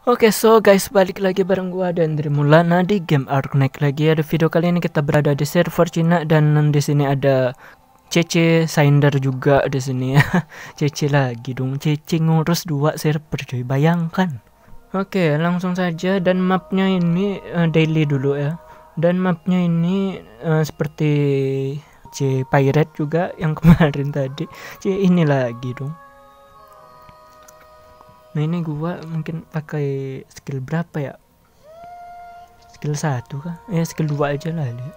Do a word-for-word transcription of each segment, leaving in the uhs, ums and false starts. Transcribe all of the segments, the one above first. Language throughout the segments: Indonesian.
Oke, so guys, balik lagi bareng gua dan dari Mulana di game Arknight lagi. Ada video kali ini kita berada di server Cina dan di sini ada Cece Sainder juga di sini ya. Cece lagi dong, Cece ngurus dua server cuy, bayangkan. Oke, langsung saja dan mapnya ini uh, daily dulu ya. Dan mapnya ini uh, seperti C Pirate juga yang kemarin tadi. C ini lagi dong. Nah ini gua mungkin pakai skill berapa ya? Skill satu kah? Ya skill dua aja lah ini.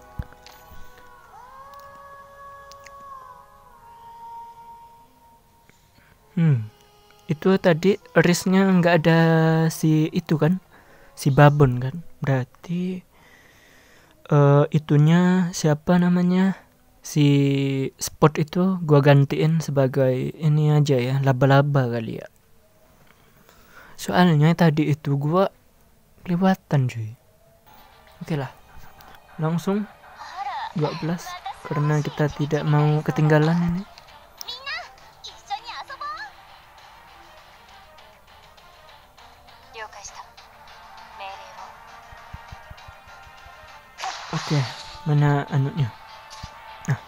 Hmm. Itu tadi risknya nggak ada si itu kan? Si babon kan? Berarti uh, itunya siapa namanya? Si spot itu gua gantiin sebagai ini aja ya, laba-laba kali ya. Soalnya tadi itu gua kelewatan cuy. Oke lah, langsung dua belas karena kita tidak mau ketinggalan ini. Oke, mana anunya? Nah,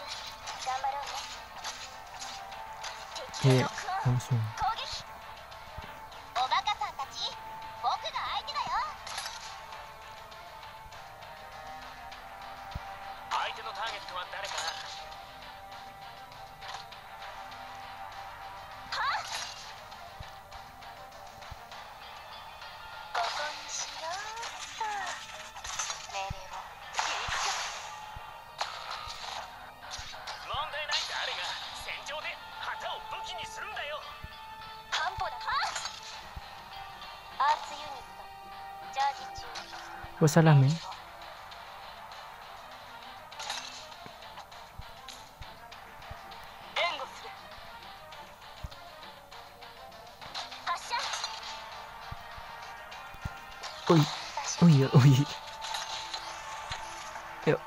oke, langsung. Oh salah men. Oh, oh iya, oh iya. Yuk.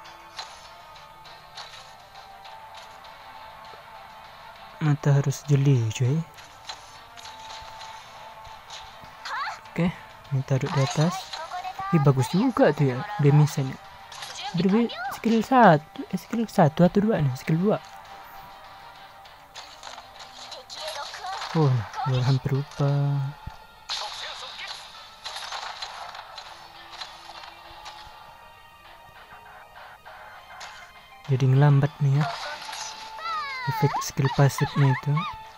Mata harus jeli cuy. Oke, ini taruh di atas. Ih, bagus juga tuh ya demisannya. Berbe skill satu, eh, skill satu atau dua nih? Skill dua. Oh, udah hampir lupa. Jadi ngelambat nih ya. Efek skill pasifnya itu.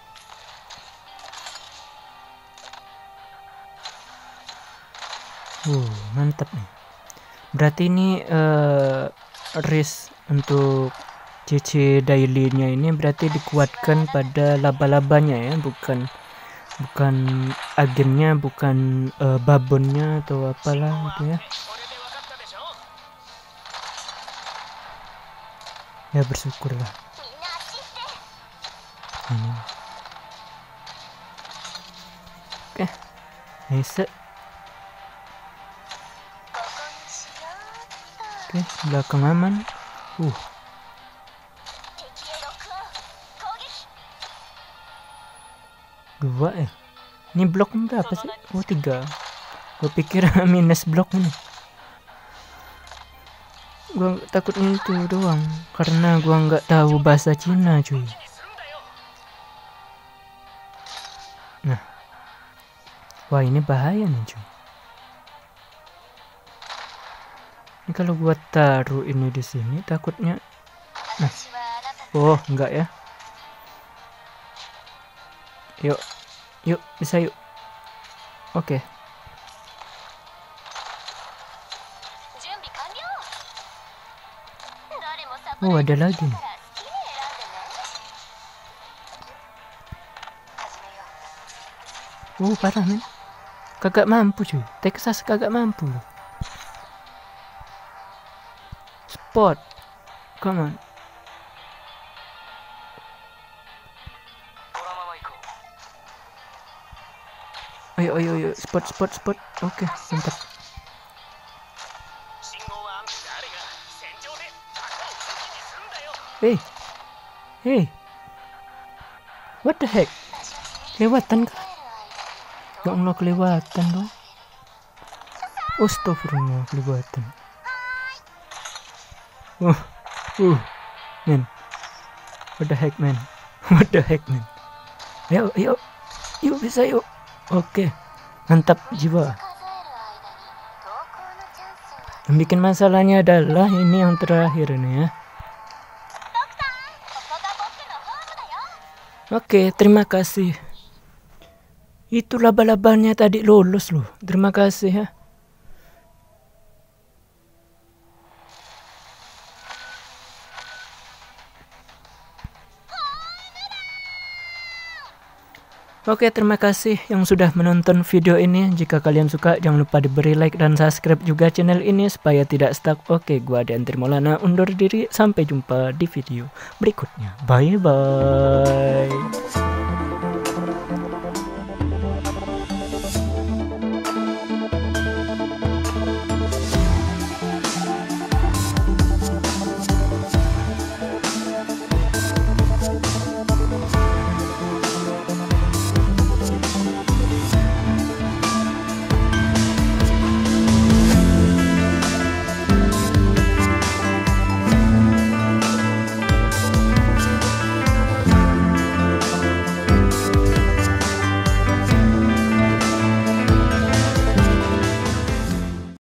Uh, mantap nih. Berarti ini uh, risk untuk C C daily-nya ini berarti dikuatkan pada laba-labanya ya, bukan bukan agennya, bukan uh, babonnya atau apalah gitu ya. Ya bersyukurlah. Ini. Oke, nice. Oke, belakang aman. Uh. Dua ya. Ini blok berapa sih? Oh tiga. Gue pikir minus blok ini. Gue takutnya itu doang, karena gue nggak tahu bahasa Cina cuy. Nah, wah ini bahaya nih cuy. Ini kalau gua taruh ini di sini takutnya. Nah. Oh, enggak ya. Yuk. Yuk, bisa yuk. Oke. Oh, ada lagi nih. Oh, parah men. Kagak mampu cuy. Texas kagak mampu loh. Spot, come on. Ayo, ayo, ayo, spot, spot, spot. Oke, okay, mantap. Hey, hey, what the heck? Kelewatan kah? Ya Allah, kelewatan dong. Astagfirullah, kelewatan. Uh, uh, man. What the heck, man? What the heck, man? Ayo, yuk, yuk bisa yuk. Oke, mantap jiwa. Yang bikin masalahnya adalah ini yang terakhir nih ya. Oke, terima kasih. Itu laba-labanya tadi lolos loh. Terima kasih ya. Oke, terima kasih yang sudah menonton video ini. Jika kalian suka, jangan lupa diberi like dan subscribe juga channel ini supaya tidak stuck. Oke, gua Andri Maulana undur diri. Sampai jumpa di video berikutnya. Bye bye.